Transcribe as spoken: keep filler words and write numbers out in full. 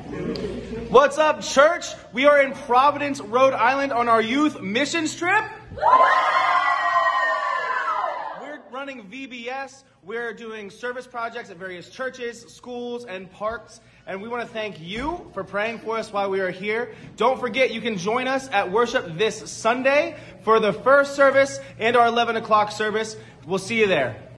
What's up, church? We are in Providence, Rhode Island on our youth missions trip. We're running V B S. We're doing service projects at various churches, schools, and parks. And we want to thank you for praying for us while we are here. Don't forget, you can join us at worship this Sunday for the first service and our eleven o'clock service. We'll see you there.